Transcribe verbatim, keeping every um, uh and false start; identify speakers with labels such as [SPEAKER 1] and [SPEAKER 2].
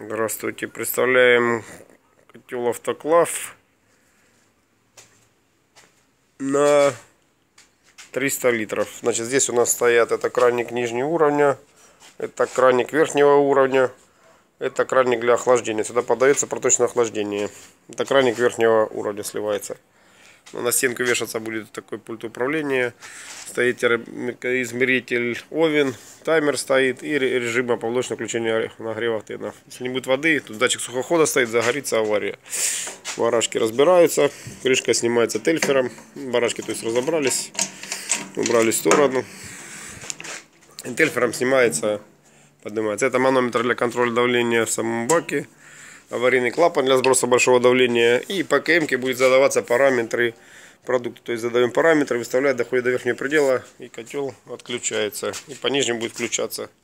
[SPEAKER 1] Здравствуйте, представляем котел автоклав на триста литров. Значит, здесь у нас стоят, это краник нижнего уровня, это краник верхнего уровня, это краник для охлаждения. Сюда подается проточное охлаждение. Это краник верхнего уровня сливается. На стенку вешаться будет такой пульт управления. Стоит измеритель овен, таймер стоит и режим оповлочного включения нагрева тенов. Если не будет воды, тут датчик сухохода стоит, загорится авария. Барашки разбираются, крышка снимается тельфером. Барашки то есть разобрались, убрали в сторону. И тельфером снимается, поднимается. Это манометр для контроля давления в самом баке. Аварийный клапан для сброса большого давления. И по КМ-ке будет задаваться параметры продукта. То есть задаем параметры, выставляем, доходит до верхнего предела, и котел отключается. И по нижнему будет включаться.